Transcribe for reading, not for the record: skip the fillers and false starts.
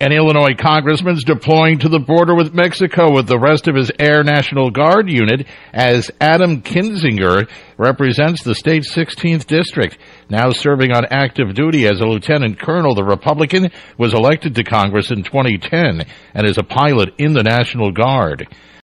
An Illinois congressman's deploying to the border with Mexico with the rest of his Air National Guard unit as Adam Kinzinger represents the state's 16th district. Now serving on active duty as a lieutenant colonel, the Republican was elected to Congress in 2010 and is a pilot in the National Guard.